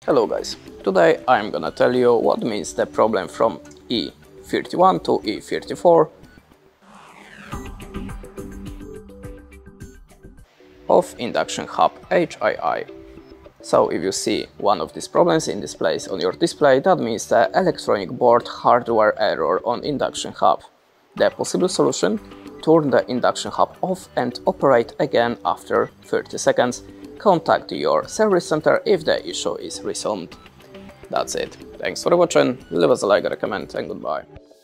Hello guys, today I'm gonna tell you what means the problem from E31 to E34 of induction hub HII. So if you see one of these problems in this place on your display, that means the electronic board hardware error on induction hub. The possible solution: turn the induction hub off and operate again after 30 seconds. Contact your service center if the issue is resolved. That's it. Thanks for watching, leave us a like, a comment, and goodbye.